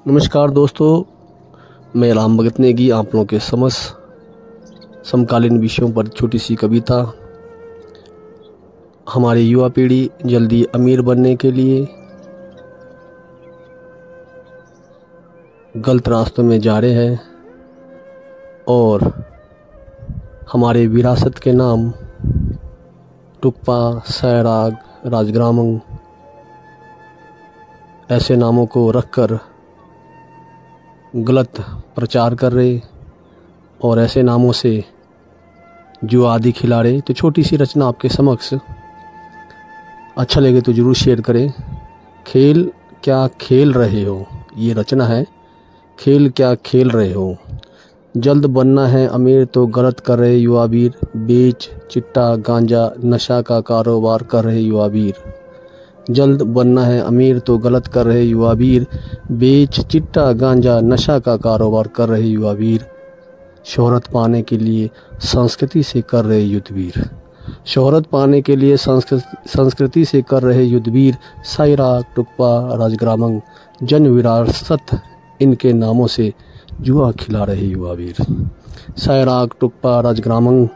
नमस्कार दोस्तों, मैं राम भगत नेगी आप लोगों के समक्ष समकालीन विषयों पर छोटी सी कविता। हमारी युवा पीढ़ी जल्दी अमीर बनने के लिए गलत रास्तों में जा रहे हैं और हमारे विरासत के नाम टुप्पा, सैराग, राजग्रामम ऐसे नामों को रखकर गलत प्रचार कर रहे और ऐसे नामों से जुआ आदि खिला रहे। तो छोटी सी रचना आपके समक्ष, अच्छा लगे तो ज़रूर शेयर करें। खेल क्या खेल रहे हो, ये रचना है। खेल क्या खेल रहे हो, जल्द बनना है अमीर तो गलत कर रहे युवा वीर। बेच, चिट्टा, गांजा, नशा का कारोबार कर रहे युवा वीर। जल्द बनना है अमीर तो गलत कर रहे युवा वीर। बेच, चिट्टा, गांजा, नशा का कारोबार कर रहे युवा वीर। शोहरत पाने के लिए संस्कृति से कर रहे युद्धवीर। शोहरत पाने के लिए संस्कृति से कर रहे युद्धवीर। सैराग, टुप्पा, राजग्रामम, जन विरासत इनके नामों से जुआ खिला रहे युवा वीर। सैराग, टुप्पा, राजग्रामम,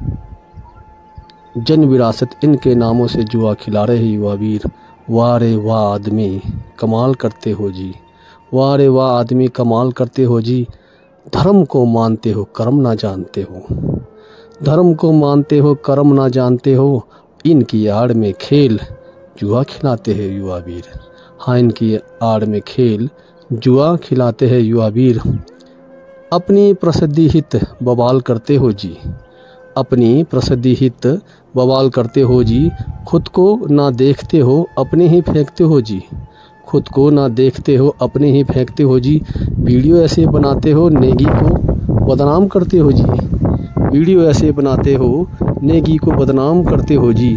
जन विरासत इनके नामों से जुआ खिला रहे युवा वीर। वाह रे वाह आदमी कमाल करते हो जी। वाह रे वाह आदमी कमाल करते हो जी। धर्म को मानते हो कर्म ना जानते हो। धर्म को मानते हो कर्म ना जानते हो। इनकी आड़ में खेल जुआ खिलाते हैं युवा वीर। हाँ, इनकी आड़ में खेल जुआ खिलाते हैं युवा वीर। अपनी प्रसिद्धि हित बवाल करते हो जी। अपनी प्रसिद्धि हित बवाल करते हो जी। खुद को ना देखते हो अपने ही फेंकते हो जी। खुद को ना देखते हो अपने ही फेंकते हो जी। वीडियो ऐसे बनाते हो नेगी को बदनाम करते हो जी। वीडियो ऐसे बनाते हो नेगी को बदनाम करते हो जी।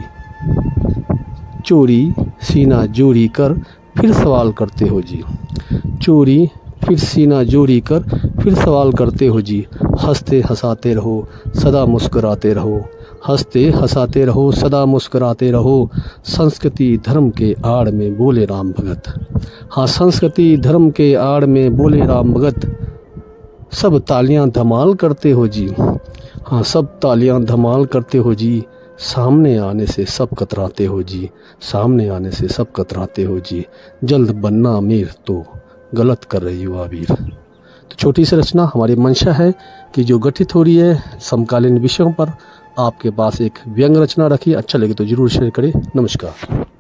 चोरी सीना जोड़ी कर फिर सवाल करते हो जी। चोरी फिर सीना जोड़ी कर फिर सवाल करते हो जी। हंसते हंसाते रहो सदा मुस्कुराते रहो। हंसते हंसाते रहो सदा मुस्कुराते रहो। संस्कृति धर्म के आड़ में बोले राम भगत। हाँ, संस्कृति धर्म के आड़ में बोले राम भगत। सब तालियां धमाल करते हो जी। हाँ, सब तालियां धमाल करते हो जी। सामने आने से सब कतराते हो जी। सामने आने से सब कतराते हो जी। जल्द बनना अमीर तो गलत कर रहे युवा वीर। तो छोटी सी रचना हमारी मंशा है कि जो गठित हो रही है समकालीन विषयों पर, आपके पास एक व्यंग रचना रखी। अच्छा लगे तो जरूर शेयर करें। नमस्कार।